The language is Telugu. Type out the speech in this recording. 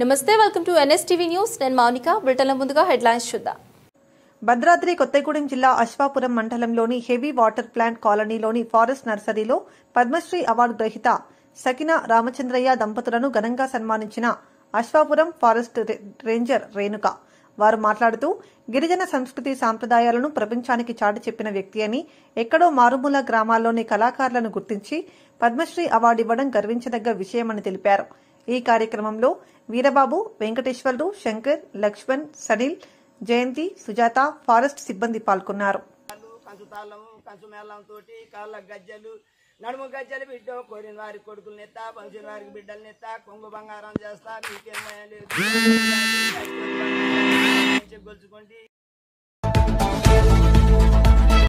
నమస్తే, వెల్కమ్ టు ఎన్ఎస్టీవీ న్యూస్. నేను మౌనిక. బ్రిటన్లో ముందుగా హెడ్లైన్స్ చూద్దాం. భద్రాద్రి కొత్తగూడెం జిల్లా అశ్వాపురం మండలంలోని హెవీ వాటర్ ప్లాంట్ కాలనీలోని ఫారెస్ట్ నర్సరీలో పద్మశ్రీ అవార్డు గ్రహీత సకినా రామచంద్రయ్య దంపతులను ఘనంగా సన్మానించిన అశ్వాపురం ఫారెస్ట్ రేంజర్ రేణుక. వారు మాట్లాడుతూ గిరిజన సంస్కృతి సాంప్రదాయాలను ప్రపంచానికి చాటి చెప్పిన వ్యక్తి అని, ఎక్కడో మారుమూల గ్రామాల్లోని కళాకారులను గుర్తించి పద్మశ్రీ అవార్డు ఇవ్వడం గర్వించదగ్గ విషయమని తెలిపారు. ఈ కార్యక్రమంలో వీరబాబు, వెంకటేశ్వర్లు, శంకర్, లక్ష్మణ్, సనిల్, జయంతి, సుజాత, ఫారెస్ట్ సిబ్బంది పాల్గొన్నారు. నడుము గజ్జలు బిడ్డ కోరిన వారి కొడుకులు నెత్త, పంచిన వారికి బిడ్డలు నెత్త, కొంగు బంగారం చేస్తా, మీకేం గొలుచుకోండి.